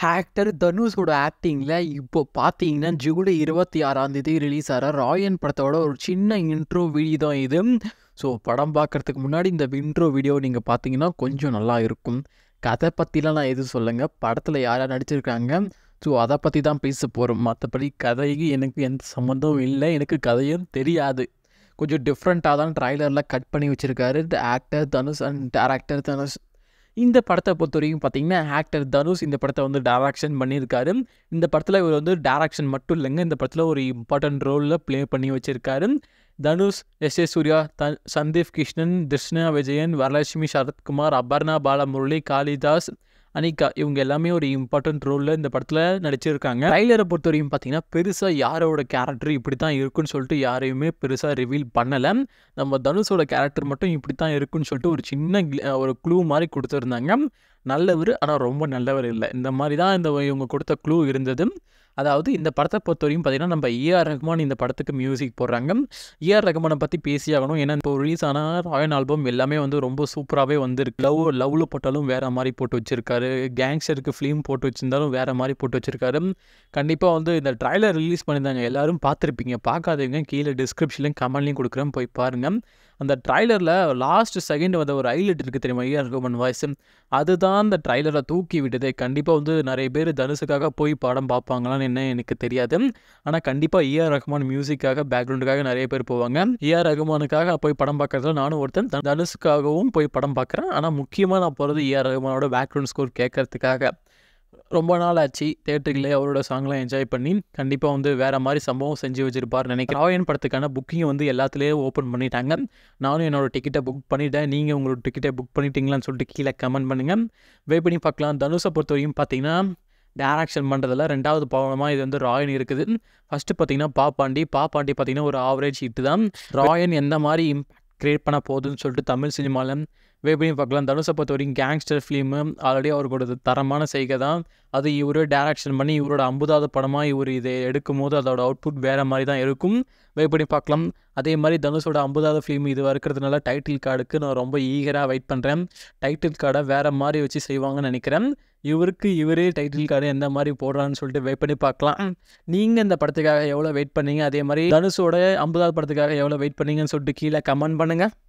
Actor தனுஷோட ஆக்டிங்கில் இப்போ பார்த்தீங்கன்னா ஜூலை 26ஆம் தேதி ரிலீஸ் ஆகிற ராயன் படத்தோட ஒரு சின்ன இன்ட்ரோ வீடியோ தான் இது. ஸோ படம் பார்க்குறதுக்கு முன்னாடி இந்த இன்ட்ரோ வீடியோ நீங்கள் பார்த்தீங்கன்னா கொஞ்சம் நல்லா இருக்கும். கதை பற்றிலாம் நான் எதுவும் சொல்லுங்க, படத்தில் யார் யார் நடிச்சிருக்காங்க, ஸோ அதை பற்றி தான் பேச போகிறோம். மற்றபடி கதைக்கு எனக்கு எந்த சம்மந்தமும் இல்லை, எனக்கு கதையும் தெரியாது. கொஞ்சம் டிஃப்ரெண்ட்டாக தான் ட்ரைலரில் கட் பண்ணி வச்சுருக்காரு actor Dhanush and director Dhanush. இந்த படத்தை பொறுத்த வரைக்கும் பார்த்தீங்கன்னா ஆக்டர் தனுஷ் இந்த படத்தை வந்து டைரக்ஷன் பண்ணியிருக்காரு. இந்த படத்தில் இவர் வந்து டைரக்ஷன் மட்டும் இல்லைங்க, இந்த படத்தில் ஒரு இம்பார்ட்டன்ட் ரோலில் ப்ளே பண்ணி வச்சுருக்காரு. தனுஷ், எஸ்.ஏ. சூர்யா, சந்தீப் கிருஷ்ணன், கிருஷ்ணா விஜயன், வரலட்சுமி சரத்குமார், அபர்ணா பாலமுரளி, காளிதாஸ், அனிகா இவங்க எல்லாமே ஒரு இம்பார்ட்டன்ட் ரோலில் இந்த படத்தில் நடிச்சிருக்காங்க. ட்ரைலரை பொறுத்த வரைக்கும் பார்த்தீங்கன்னா பெருசாக யாரோட கேரக்டர் இப்படி தான் இருக்குன்னு சொல்லிட்டு யாரையுமே பெருசாக ரிவீல் பண்ணலை. நம்ம தனுஷோட கேரக்டர் மட்டும் இப்படி தான் இருக்குன்னு சொல்லிட்டு ஒரு சின்ன ஒரு க்ளூ மாதிரி கொடுத்துருந்தாங்க. நல்லவர் ஆனால் ரொம்ப நல்லவர் இல்லை, இந்த மாதிரி தான் இவங்க கொடுத்த க்ளூ இருந்தது. அதாவது இந்த படத்தை பொறுத்த வரைக்கும் பார்த்தீங்கன்னா நம்ம ஏஆர் ரஹ்மான் இந்த படத்துக்கு மியூசிக் போடுறாங்க. ஏஆர் ரஹ்மானை பற்றி பேசியாகணும், ஏன்னா இப்போ ரிலீஸ் ஆன ராயன் ஆல்பம் எல்லாமே வந்து ரொம்ப சூப்பராகவே வந்துருக்கு. லவ்வில் போட்டாலும் வேறு மாதிரி போட்டு வச்சுருக்காரு, கேங்ஸ்டருக்கு ஃபிலிம் போட்டு வச்சுருந்தாலும் வேறு மாதிரி போட்டு வச்சுருக்காரு. கண்டிப்பாக வந்து இந்த ட்ரைலர் ரிலீஸ் பண்ணியிருந்தாங்க, எல்லோரும் பார்த்துருப்பீங்க. பார்க்காதவங்க கீழே டிஸ்கிரிப்ஷன்லையும் கமெண்ட்லையும் கொடுக்குறேன், போய் பாருங்கள். அந்த ட்ரைலரில் லாஸ்ட் செகண்ட் வந்து ஒரு ஹைலைட் இருக்குது தெரியுமா, ஏஆர் ரஹ்மான் வாய்ஸ், அதுதான் அந்த ட்ரைலரை தூக்கி விட்டது. கண்டிப்பாக வந்து நிறைய பேர் தனுஷுக்காக போய் படம் பார்ப்பாங்களான்னு என்ன எனக்கு தெரியாது, ஆனால் கண்டிப்பாக ஏஆர் ரஹ்மான் மியூசிக்காக பேக்ரவுண்டுக்காக நிறைய பேர் போவாங்க. ஏஆர் ரஹ்மானுக்காக போய் படம் பார்க்குறதுல நானும் ஒருத்தன், தனுஷுக்காகவும் போய் படம் பார்க்குறேன். ஆனால் முக்கியமாக நான் போகிறது ஏஆர் ரஹ்மானோட பேக்ரவுண்ட் ஸ்கோர் கேட்கறதுக்காக. ரொம்ப நாள் ஆச்சு தேட்டருக்குள்ளே அவரோட சாங்லாம் என்ஜாய் பண்ணி. கண்டிப்பாக வந்து வேறு மாதிரி சம்பவம் செஞ்சு வச்சுருப்பார்னு நினைக்கிறேன். ராயன் படத்துக்கான புக்கிங்கை வந்து எல்லாத்துலேயே ஓப்பன் பண்ணிட்டாங்க. நானும் என்னோடய டிக்கெட்டை புக் பண்ணிட்டேன், நீங்கள் உங்களோட டிக்கெட்டை புக் பண்ணிட்டீங்களான்னு சொல்லிட்டு கீழே கமெண்ட் பண்ணுங்கள், வெயிட் பண்ணி பார்க்கலாம். தனுஷை பொறுத்த வரைக்கும் பார்த்தீங்கன்னா டைரக்ஷன் பண்ணுறதில் 2வது படமாக இது வந்து ராயன் இருக்குது. ஃபஸ்ட்டு பார்த்தீங்கன்னா பாப்பாண்டி பார்த்தீங்கன்னா ஒரு ஆவரேஜ் ஹிட்டு தான். ராயன் எந்த மாதிரி இம்பாக்ட் க்ரியேட் பண்ண போகுதுன்னு சொல்லிட்டு தமிழ் சினிமாவில் வெயிட் பண்ணி பார்க்கலாம். தனுஷை பொறுத்த வரைக்கும் கேங்ஸ்டர் ஃபிலிமு ஆல்ரெடி அவருக்கு தரமான செய்கை தான். அது இவர் டைரக்ஷன் பண்ணி இவரோட 50வது படமாக இவர் இதை எடுக்கும் போது அதோட அவுட்புட் வேறு மாதிரி தான் இருக்கும். வெயிட் பண்ணி பார்க்கலாம். அதே மாதிரி தனுஷோட 50வது ஃபிலிம் இது இருக்கிறதுனால டைட்டில் கார்டுக்கு நான் ரொம்ப ஈகராக வெயிட் பண்ணுறேன். டைட்டில் கார்டை வேறு மாதிரி வச்சு செய்வாங்கன்னு நினைக்கிறேன். இவரே டைட்டில் கார்டு எந்த மாதிரி போடுறான்னு சொல்லிட்டு வெயிட் பண்ணி பார்க்கலாம். நீங்கள் இந்த படத்துக்காக எவ்வளோ வெயிட் பண்ணீங்க, அதே மாதிரி தனுஷோட 50வது படத்துக்காக எவ்வளோ வெயிட் பண்ணீங்கன்னு சொல்லிட்டு கீழே கமெண்ட் பண்ணுங்கள்.